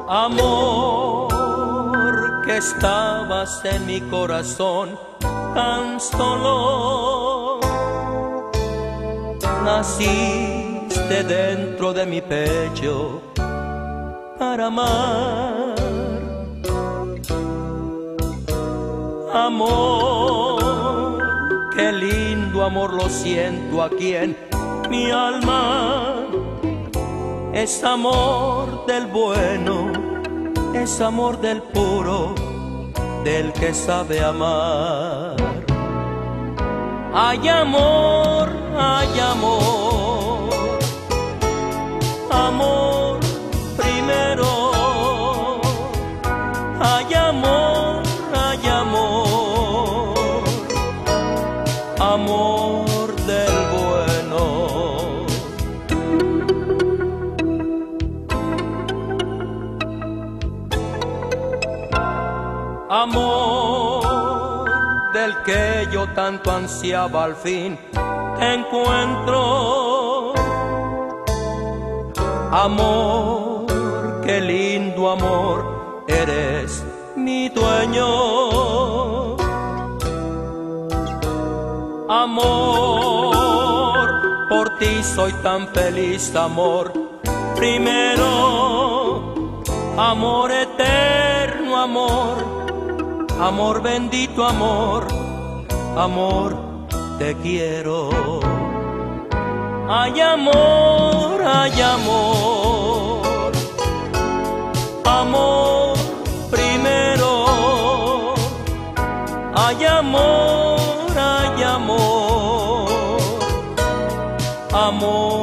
Amor, que estabas en mi corazón tan solo. Naciste dentro de mi pecho para amar. Amor, qué lindo amor lo siento aquí en mi alma. Es amor del bueno, es amor del puro, del que sabe amar. Hay amor, hay amor, amor primero. Hay amor, hay amor, amor del bueno. Amor del que yo tanto ansiaba, al fin te encuentro. Amor, qué lindo amor, eres mi dueño. Amor, por ti soy tan feliz, amor primero. Amor eterno, amor, amor bendito, amor, amor, te quiero. Hay amor, hay amor, amor primero. Hay amor, hay amor, amor